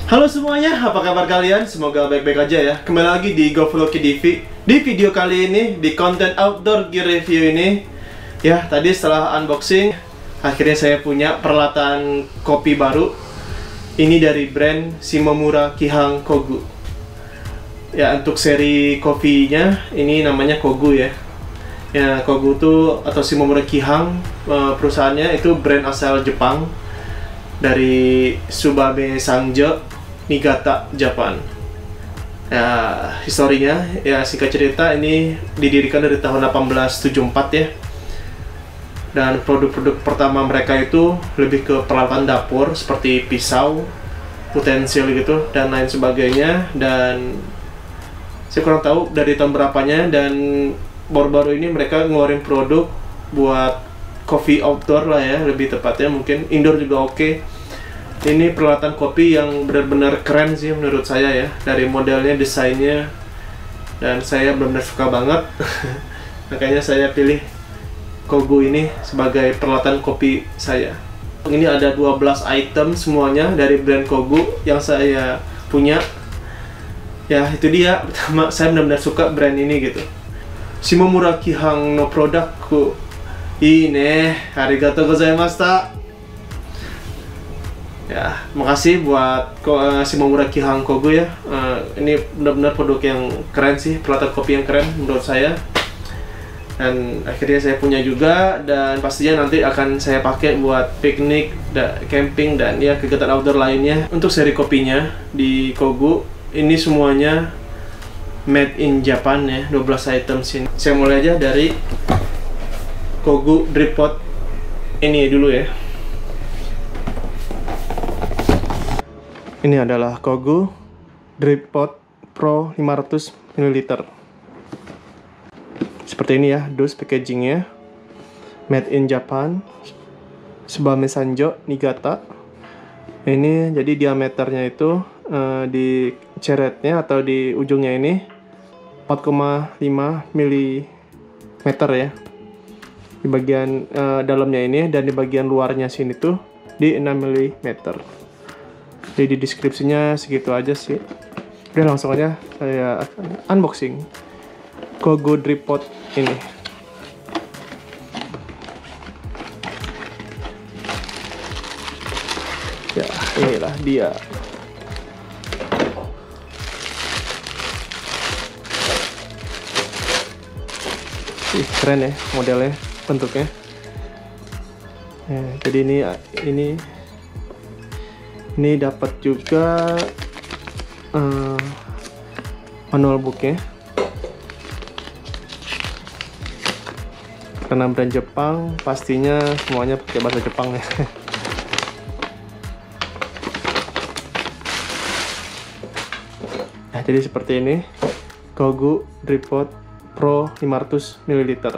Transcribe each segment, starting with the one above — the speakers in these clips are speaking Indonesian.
Halo semuanya, apa kabar kalian? Semoga baik-baik aja ya. Kembali lagi di GoFloki TV. Di video kali ini, di konten outdoor gear review ini, ya tadi setelah unboxing, akhirnya saya punya peralatan kopi baru. Ini dari brand Shimomura Kihang Kogu. Ya, untuk seri kopinya ini namanya Kogu ya. Ya, Kogu itu atau Shimomura Kihang, perusahaannya itu brand asal Jepang dari Subabe Sangjo, Niigata, Jepang. Ya, historinya ya singkat cerita ini didirikan dari tahun 1874 ya. Dan produk-produk pertama mereka itu lebih ke peralatan dapur seperti pisau, utensil gitu dan lain sebagainya. Dan saya kurang tahu dari tahun berapanya, dan baru-baru ini mereka ngeluarin produk buat coffee outdoor lah ya, lebih tepatnya mungkin indoor juga oke. Ini peralatan kopi yang benar-benar keren sih menurut saya ya, dari modelnya, desainnya, dan saya benar-benar suka banget. Makanya saya pilih Kogu ini sebagai peralatan kopi saya. Ini ada 12 item semuanya dari brand Kogu yang saya punya. Ya itu dia, pertama saya benar-benar suka brand ini gitu. Shimomura Kihang no produkku ini, arigatou gozaimashita. Ya, makasih buat Shimomura Kihang Kogu ya. Ini benar-benar produk yang keren sih, peralatan kopi yang keren menurut saya. Dan akhirnya saya punya juga, dan pastinya nanti akan saya pakai buat piknik, camping, dan ya kegiatan outdoor lainnya. Untuk seri kopinya di Kogu, ini semuanya made in Japan ya, 12 items ini. Saya mulai aja dari Kogu Drip Pot ini dulu ya. Ini adalah Kogu Drip Pot Pro 500 ml. Seperti ini ya, dus packagingnya. Made in Japan, Subabe Sanjo, Niigata. Ini jadi diameternya itu di ceretnya atau di ujungnya ini 4,5 mm ya. Di bagian dalamnya ini, dan di bagian luarnya sini tuh di 6 mm. Jadi di deskripsinya segitu aja sih. Udah langsung aja saya unboxing Kogu Drip Pot ini. Ya, inilah dia. Keren ya modelnya, bentuknya. Ya, jadi ini dapat juga manual booknya. Karena brand Jepang, pastinya semuanya pakai bahasa Jepang ya. Nah, jadi seperti ini Kogu Drip Pot Pro 500 ml.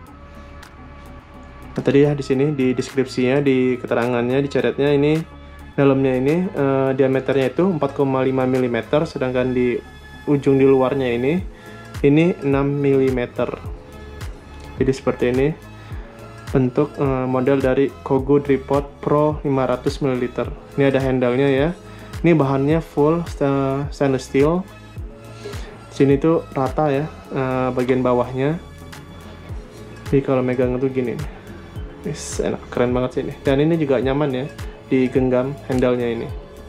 Nah, tadi ya di sini di deskripsinya, di keterangannya, di coretnya ini dalamnya ini diameternya itu 4,5 mm, sedangkan di ujung di luarnya ini 6 mm. Jadi seperti ini bentuk model dari Kogu Drip Pot Pro 500 ml. Ini ada handle-nya ya. Ini bahannya full stainless steel. Sini tuh rata ya bagian bawahnya. Jadi kalau megang tuh gini. Enak, keren banget sih ini. Dan ini juga nyaman ya digenggam handle-nya ini.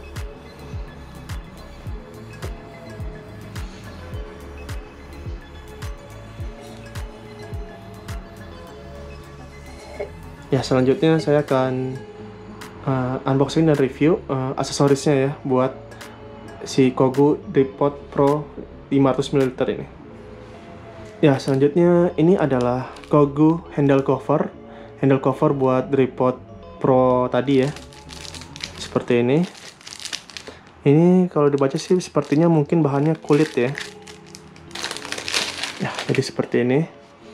Ya, selanjutnya saya akan unboxing dan review aksesorisnya ya buat si Kogu Drip Pot Pro 500 ml ini. Ya, selanjutnya ini adalah Kogu handle cover buat Drip Pot Pro tadi ya. Seperti ini. Ini kalau dibaca sih sepertinya mungkin bahannya kulit ya. Ya, jadi seperti ini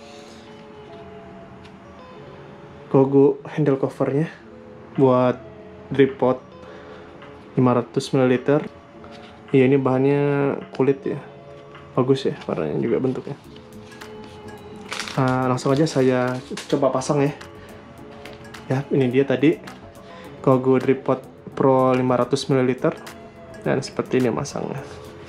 Kogu handle covernya buat Drip Pot 500 ml. Iya, ini bahannya kulit ya, bagus ya warnanya juga, bentuknya. Langsung aja saya coba pasang ya. Ya, ini dia tadi Kogu Drip Pot Pro 500 ml. Dan seperti ini masangnya.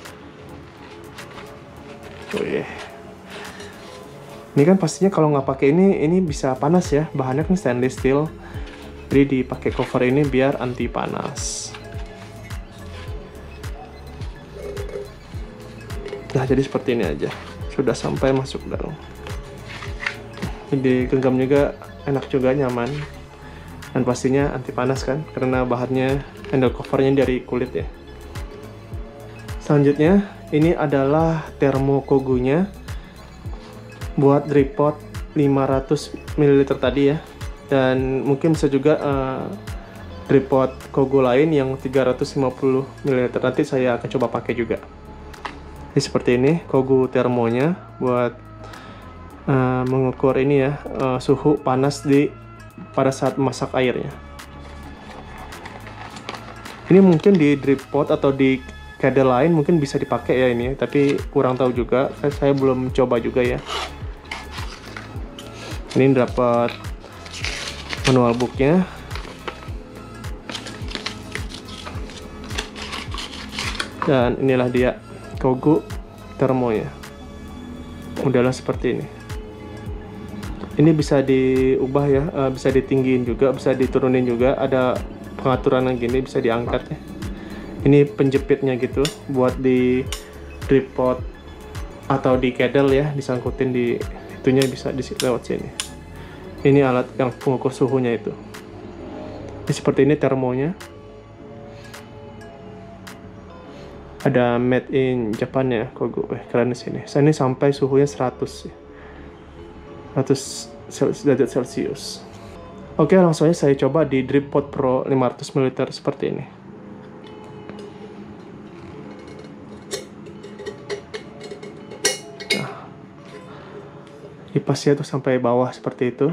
Wih. Ini kan pastinya kalau nggak pakai ini bisa panas ya. Bahannya kan stainless steel. Jadi dipakai cover ini biar anti panas. Nah, jadi seperti ini aja. Sudah sampai masuk dalam. Ini digenggam juga enak juga, nyaman. Dan pastinya anti panas kan, karena bahannya handle covernya dari kulit ya. Selanjutnya, ini adalah termokogunya buat drip pot 500 ml tadi ya. Dan mungkin bisa juga drip pot kogu lain yang 350 ml. Nanti saya akan coba pakai juga. Jadi seperti ini kogu termonya buat mengukur ini ya, suhu panas pada saat masak airnya. Ini mungkin di drip pot atau di kedel lain mungkin bisa dipakai ya ini, tapi kurang tahu juga, saya belum coba juga ya. Ini dapat manual booknya. Dan inilah dia kogu termonya. Modelnya seperti ini. Ini bisa diubah ya, bisa ditinggiin juga, bisa diturunin juga. Ada pengaturan yang gini, bisa diangkat ya. Ini penjepitnya gitu, buat di drip pot atau di kedel ya, disangkutin di itunya bisa lewat sini. Ini alat yang pengukur suhunya itu. Ini seperti ini termonya. Ada made in Japan ya, kogu. Keren di sini. Ini sampai suhunya 100 ya. 100 derajat Celcius. Oke, langsung aja saya coba di drip pot pro 500 ml seperti ini. Nah, kipasnya tuh sampai bawah seperti itu.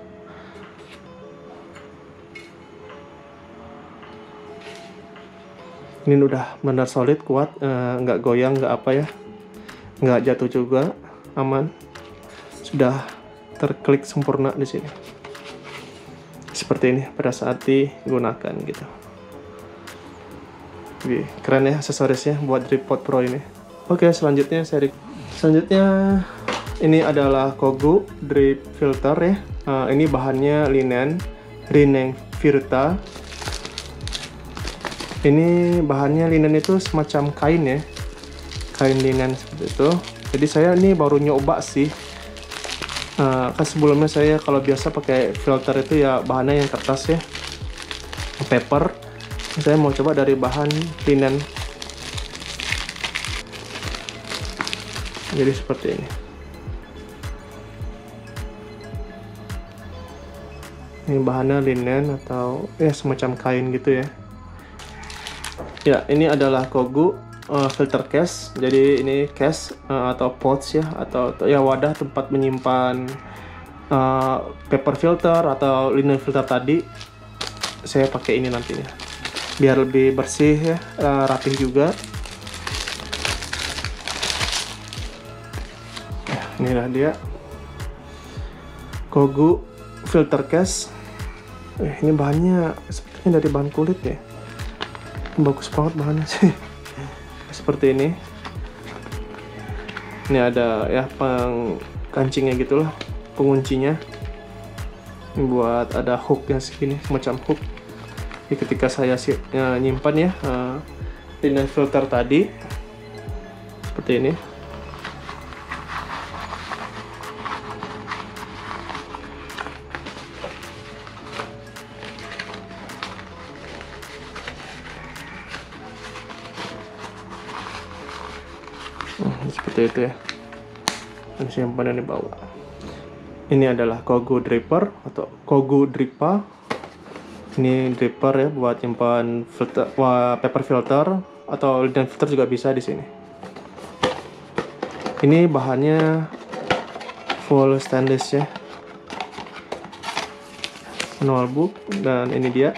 Ini udah benar solid, kuat, nggak goyang, nggak apa ya, nggak jatuh juga, aman. Sudah terklik sempurna di sini. Seperti ini pada saat digunakan gitu. Wih, keren ya aksesorisnya buat drip pot pro ini. Oke, selanjutnya ini adalah kogu drip filter ya. Ini bahannya linen Virta. Ini bahannya linen itu semacam kain ya, kain linen seperti itu. Jadi saya ini baru nyoba sih. Kan sebelumnya saya kalau biasa pakai filter itu ya bahannya yang kertas ya, paper. Saya mau coba dari bahan linen. Jadi seperti ini. Ini bahannya linen atau ya semacam kain gitu ya. Ya, ini adalah kogu filter case. Jadi ini case atau pouch ya, atau ya wadah tempat menyimpan paper filter atau linen filter tadi. Saya pakai ini nantinya biar lebih bersih ya, rapih juga. Ya, inilah dia kogu filter case. Ini bahannya sepertinya dari bahan kulit ya. Bagus banget bahannya sih. Seperti ini. Ini ada ya kancingnya gitulah, penguncinya. Ini buat ada hooknya segini, semacam hook. Jadi ketika saya nyimpan ya linen filter tadi seperti ini. Seperti itu ya, dan simpannya di bawah. Ini adalah kogu dripper atau kogu drippa. Ini dripper ya buat simpan filter, paper filter atau linen filter juga bisa di sini. Ini bahannya full stainless ya, manual book. Dan ini dia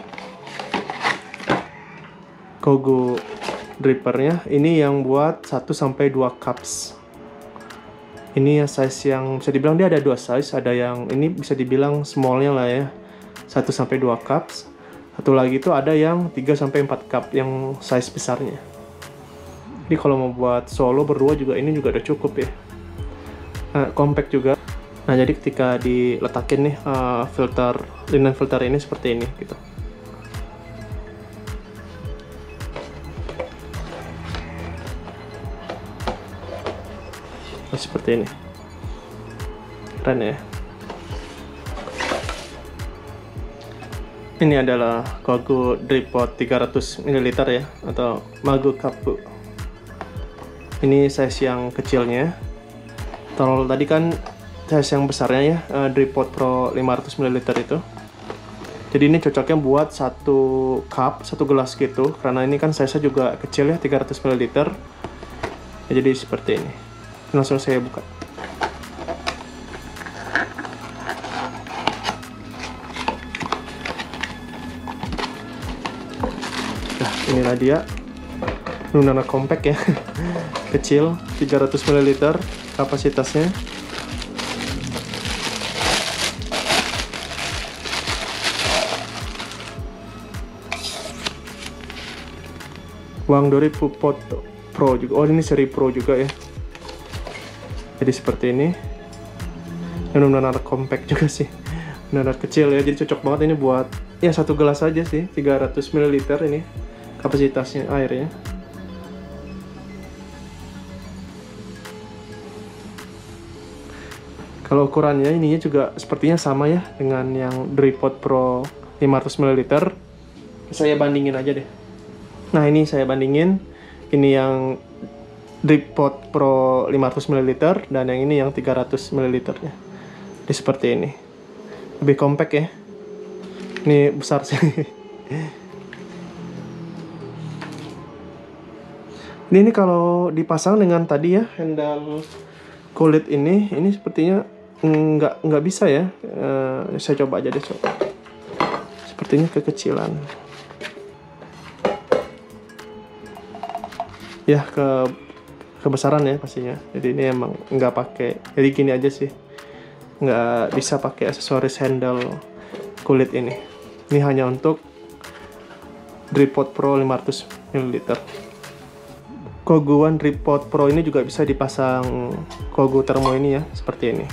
kogu drippernya. Ini yang buat 1-2 cups. Ini ya size yang bisa dibilang dia ada 2 size. Ada yang ini bisa dibilang smallnya lah ya, 1-2 cups. Satu lagi itu ada yang 3-4 cup yang size besarnya. Ini kalau mau buat solo berdua juga ini juga udah cukup ya. Compact juga. Nah, jadi ketika diletakin nih linen filter ini seperti ini gitu. Nah, seperti ini. Keren ya. Ini adalah Kogu drip pot 300 ml ya, atau Magu Kapu. Ini size yang kecilnya. Kalau tadi kan size yang besarnya ya, drip pot pro 500 ml itu. Jadi ini cocoknya buat satu cup, satu gelas gitu, karena ini kan size-nya juga kecil ya, 300 ml. Ya, jadi seperti ini. Langsung saya buka. Nah, inilah dia. Benar-benar compact ya. Kecil, 300 ml kapasitasnya. Wangdori Pupot Pro juga. Oh, ini seri Pro juga ya. Jadi seperti ini. Benar-benar compact juga sih. Benar-benar kecil ya. Jadi cocok banget ini buat ya satu gelas aja sih. 300 ml ini kapasitasnya airnya. Kalau ukurannya ininya juga sepertinya sama ya dengan yang Drip Pot Pro 500 ml. Saya bandingin aja deh. Nah, ini saya bandingin. Ini yang Drip Pot Pro 500 ml dan yang ini yang 300 ml nya. Jadi seperti ini. Lebih compact ya. Ini besar sih. Ini kalau dipasang dengan tadi ya handle kulit ini sepertinya nggak bisa ya. Saya coba aja deh, coba. Sepertinya kekecilan. Ya, kebesaran ya pastinya. Jadi ini emang nggak pakai. Jadi gini aja sih. Nggak bisa pakai aksesoris handle kulit ini. Ini hanya untuk Drip Pot Pro 500 ml. Kogu One Drip Pot Pro ini juga bisa dipasang Kogu Thermo ini ya, seperti ini.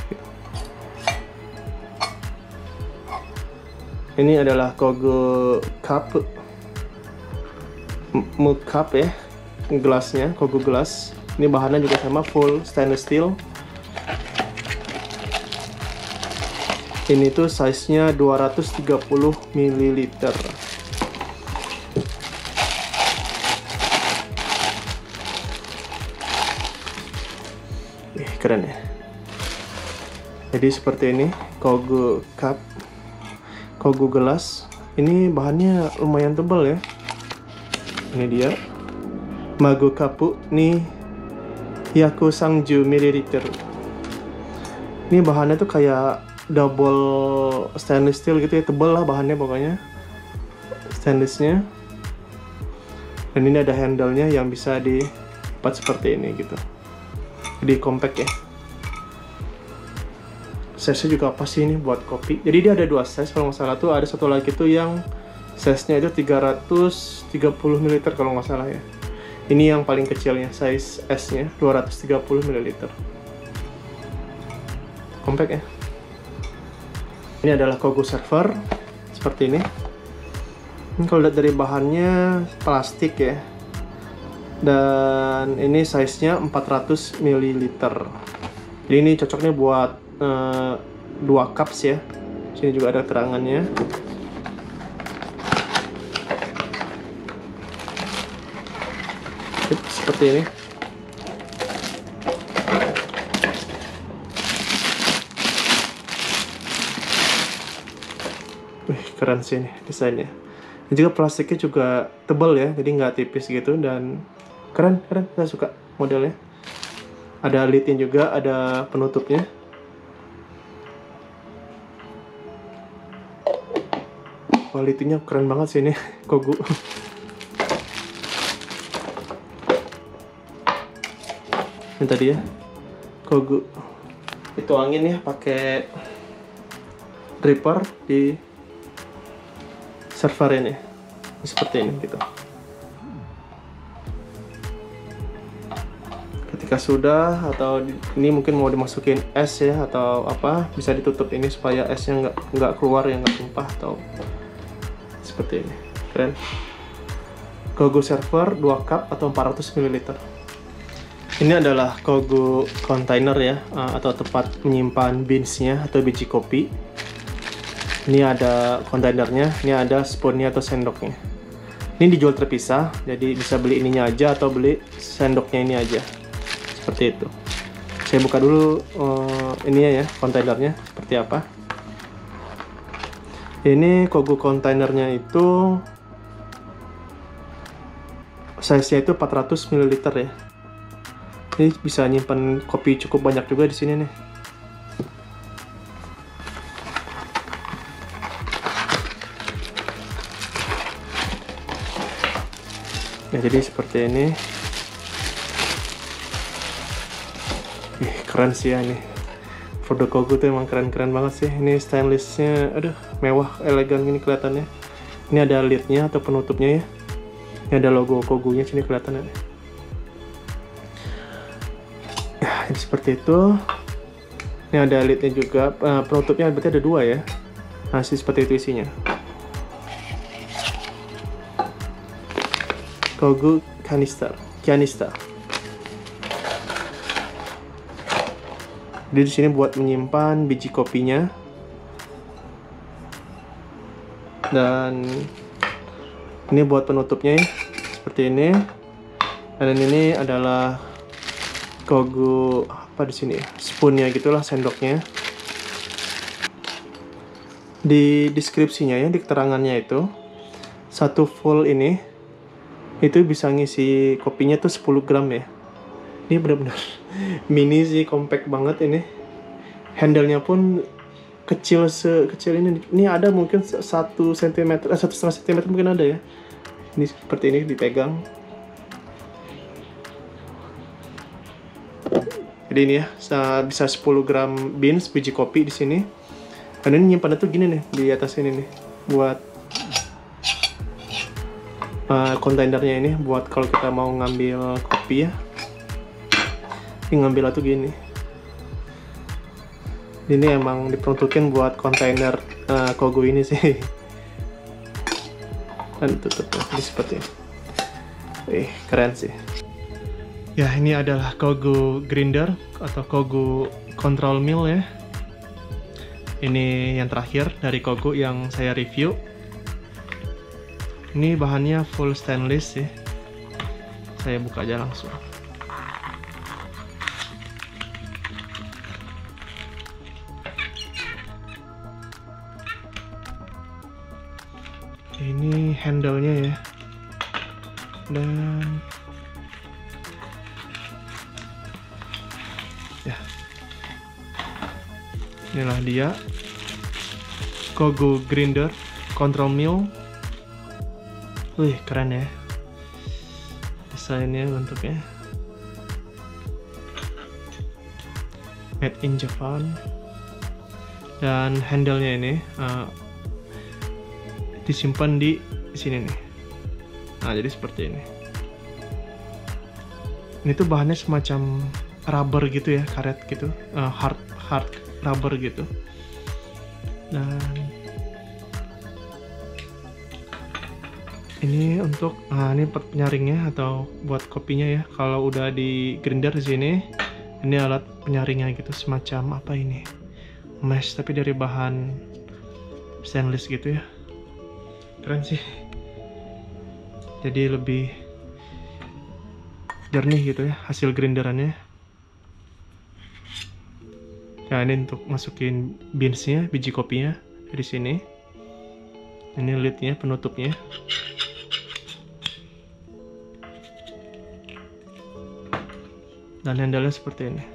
Ini adalah Kogu Cup, Mug Cup ya, gelasnya, Kogu gelas. Ini bahannya juga sama, full stainless steel. Ini tuh size-nya 230 ml. Keren ya. Jadi seperti ini Kogu Cup, Kogu gelas. Ini bahannya lumayan tebal ya. Ini dia Magu Kapu nih, Yaku Sangju ml. Ini bahannya tuh kayak double stainless steel gitu ya, tebal lah bahannya pokoknya, stainlessnya. Dan ini ada handle-nya yang bisa dilipat seperti ini gitu. Jadi compact ya. Size-nya juga pas sih ini buat kopi. Jadi dia ada dua size kalau nggak salah tuh. Ada satu lagi tuh yang size-nya itu 330 ml kalau nggak salah ya. Ini yang paling kecilnya, size S-nya 230 ml. Compact ya. Ini adalah Kogu server seperti ini. Ini kalau lihat dari bahannya plastik ya. Dan ini size-nya 400 ml. Jadi ini cocoknya buat 2 cups ya. Sini juga ada terangannya. Seperti ini. Wih, keren sih ini desainnya. Dan juga plastiknya juga tebal ya, jadi nggak tipis gitu, dan keren, saya suka modelnya. Ada lidnya juga, ada penutupnya. Kualitinya keren banget sih ini Kogu. Ini tadi ya Kogu. Dituangin ya pakai dripper di server ini seperti ini gitu. Ketika sudah, atau ini mungkin mau dimasukin es ya atau apa, bisa ditutup ini supaya esnya nggak keluar ya, nggak tumpah, atau seperti ini. Keren. Kogu server 2 cup atau 400 ml. Ini adalah Kogu container ya, atau tempat menyimpan beansnya atau biji kopi. Ini ada kontainernya, ini ada spoonnya atau sendoknya. Ini dijual terpisah, jadi bisa beli ininya aja atau beli sendoknya ini aja. Seperti itu. Saya buka dulu ini ya, kontainernya seperti apa. Ini Kogu kontainernya itu size-nya itu 400 ml ya. Ini bisa nyimpan kopi cukup banyak juga di sini nih. Ya, jadi seperti ini. Keren sih ya ini. Produk Kogu tuh emang keren-keren banget sih. Ini stainlessnya, aduh, mewah, elegan ini kelihatannya. Ini ada lidnya atau penutupnya ya. Ini ada logo Kogunya sini kelihatan ya. Ini seperti itu. Ini ada lidnya juga. Penutupnya berarti ada 2 ya. Nah, seperti itu isinya. Kogu kanister. Jadi di sini buat menyimpan biji kopinya. Dan ini buat penutupnya ya, seperti ini. Dan ini adalah Kogu apa di sini ya, spoonnya gitulah, sendoknya. Di deskripsinya ya, di keterangannya itu, 1 full ini itu bisa ngisi kopinya tuh 10 gram ya. Ini benar-benar mini sih, compact banget ini. Handle-nya pun kecil, sekecil ini. Ini ada mungkin 1 cm, 1,5 cm mungkin ada ya. Ini seperti ini dipegang. Jadi ini ya, bisa 10 gram beans, biji kopi di sini. Dan ini nyimpannya tuh gini nih, di atas ini nih, buat kontainernya ini, buat kalau kita mau ngambil kopi ya. Ini ngambil tuh gini. Ini emang diperuntukin buat kontainer Kogu ini sih. Dan tutup ini seperti ini. Keren sih. Ya, ini adalah Kogu grinder atau Kogu control mill ya. Ini yang terakhir dari Kogu yang saya review. Ini bahannya full stainless ya. Saya buka aja langsung. Ini handle-nya ya. Dan ya, inilah dia Kogu grinder control mill. Wih, keren ya desainnya, bentuknya made in Japan. Dan handle-nya ini disimpan di sini nih. Nah, jadi seperti ini. Ini tuh bahannya semacam rubber gitu ya, karet gitu, hard rubber gitu. Dan ini untuk ini penyaringnya atau buat kopinya ya. Kalau udah di grinder di sini, ini alat penyaringnya gitu, semacam apa ini, mesh tapi dari bahan stainless gitu ya. Keren sih. Jadi lebih jernih gitu ya hasil grinderannya. Nah, ini untuk masukin beansnya, biji kopinya dari sini. Ini lidnya, penutupnya. Dan handle-nya seperti ini.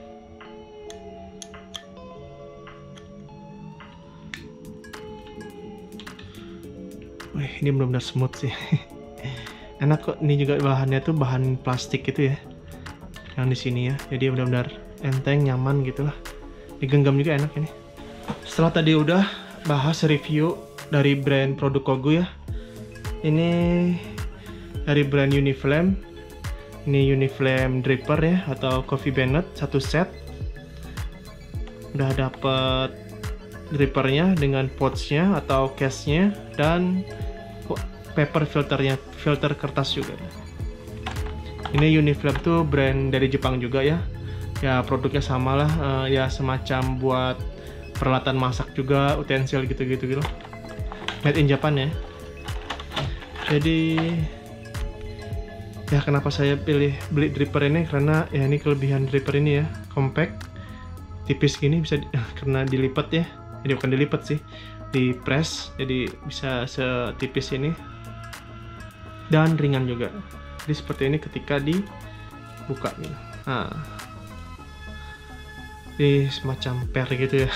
Wih, ini benar-benar smooth sih. Enak kok. Ini juga bahannya tuh bahan plastik gitu ya, yang di sini ya. Jadi benar-benar enteng, nyaman gitulah. Digenggam juga enak ini. Setelah tadi udah bahas review dari brand produk Kogu ya, Ini dari brand Uniflame. Ini Uniflame dripper ya, atau Coffee Bennett, satu set. Udah dapet drippernya dengan pouchnya atau case-nya, dan paper filternya, filter kertas juga. Ini Uniflame tuh brand dari Jepang juga ya. Ya produknya sama lah, ya semacam buat peralatan masak juga, utensil gitu-gitu gitu. Made in Japan ya. Jadi ya kenapa saya beli dripper ini, karena ya ini kelebihan dripper ini ya, compact, tipis gini, bisa karena dilipat ya. Jadi bukan dilipat sih, di press, jadi bisa setipis ini, dan ringan juga. Jadi seperti ini ketika dibuka gitu. Nah, ini semacam per gitu ya.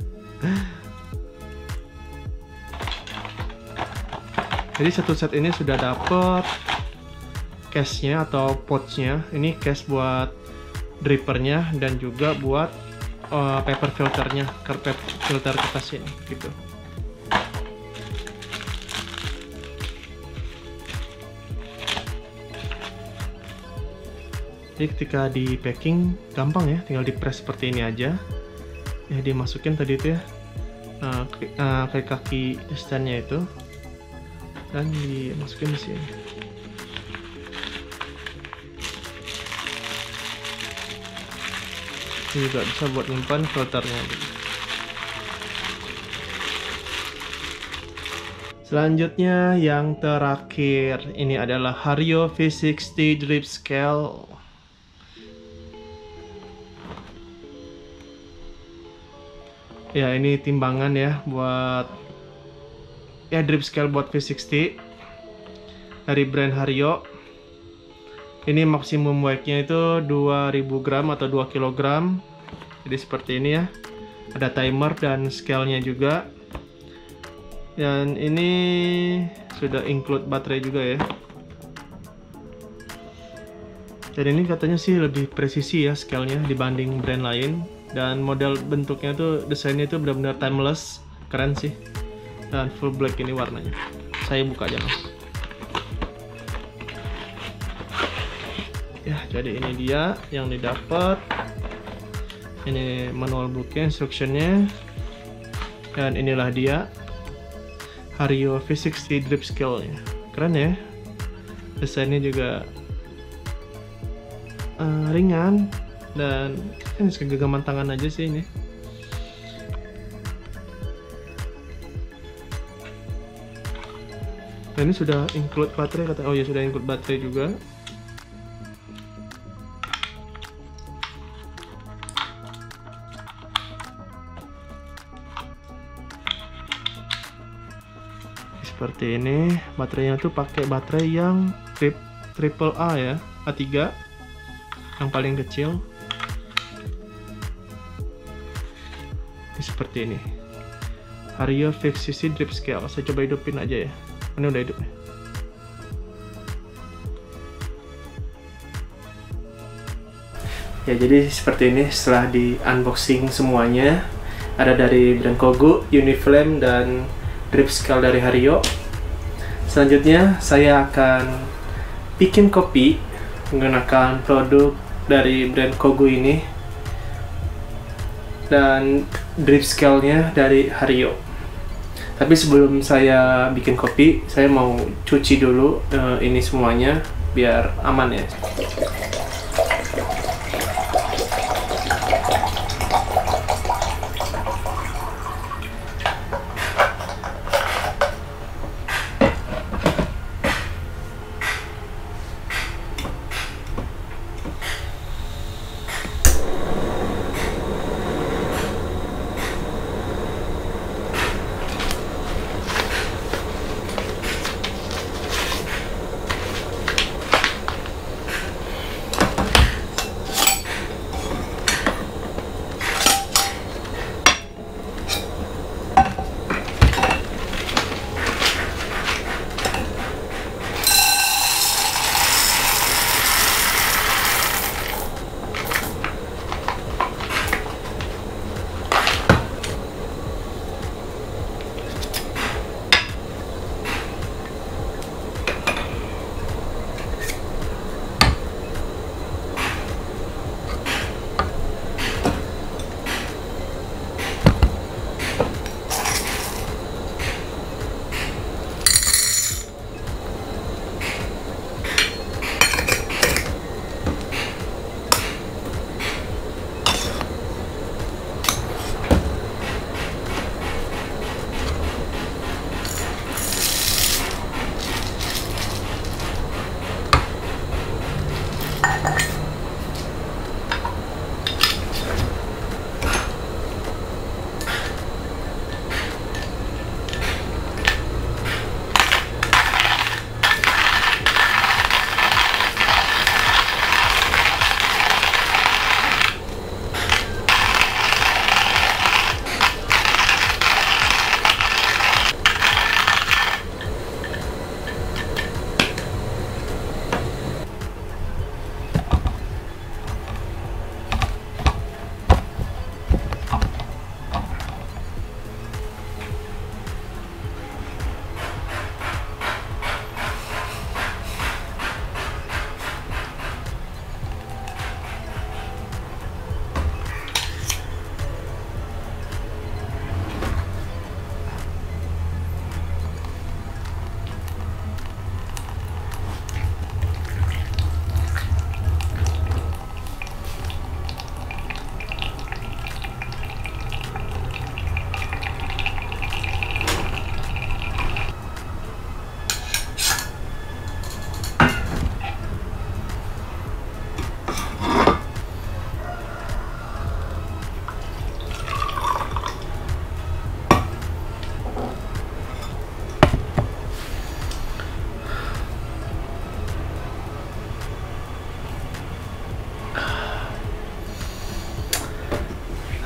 Jadi satu set ini sudah dapet case-nya atau pouch-nya. Ini case buat drippernya dan juga buat paper filternya, filter kertas ini gitu. Jadi ketika di packing gampang ya, tinggal di press seperti ini aja. Ya dimasukin tadi itu ya, ke kaki standnya itu, dan dimasukin di sini. Ini juga bisa buat nyimpan filternya. Selanjutnya yang terakhir, ini adalah Hario V60 Drip Scale. Ya ini timbangan ya buat ya drip scale buat V60 dari brand Hario. Ini maksimum weight-nya itu 2000 gram atau 2 kg. Jadi seperti ini ya. Ada timer dan scale-nya juga. Dan ini sudah include baterai juga ya. Dan ini katanya sih lebih presisi ya scale-nya dibanding brand lain. Dan model bentuknya tuh, desainnya itu benar-benar timeless. Keren sih. Dan full black ini warnanya. Saya buka aja mas. Ya, jadi ini dia yang didapat. Ini manual booknya, instructionnya, dan inilah dia Hario V60 Drip Scale nya. Keren ya, desainnya juga ringan, dan ini segagaman tangan aja sih ini. Dan ini sudah include baterai kata, oh ya sudah include baterai juga. Seperti ini, baterainya tuh pakai baterai yang triple A ya, A3 yang paling kecil. Seperti ini, Hario V60 Drip Scale. Saya coba hidupin aja ya, ini udah hidup ya. Ya jadi seperti ini setelah di unboxing semuanya. Ada dari brand Kogu, Uniflame, dan Drip Scale dari Hario. Selanjutnya saya akan bikin kopi menggunakan produk dari brand Kogu ini dan Drip Scale-nya dari Hario. Tapi sebelum saya bikin kopi, saya mau cuci dulu ini semuanya biar aman ya.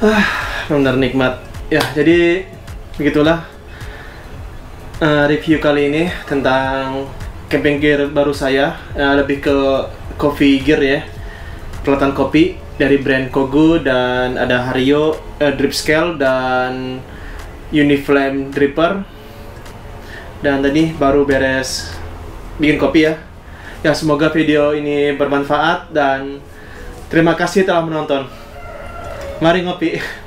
Benar nikmat. Ya, jadi begitulah review kali ini tentang camping gear baru saya. Lebih ke coffee gear ya, peralatan kopi dari brand Kogu, dan ada Hario drip scale dan Uniflame dripper. Dan tadi baru beres bikin kopi ya. Ya, semoga video ini bermanfaat dan terima kasih telah menonton. Mari ngopi.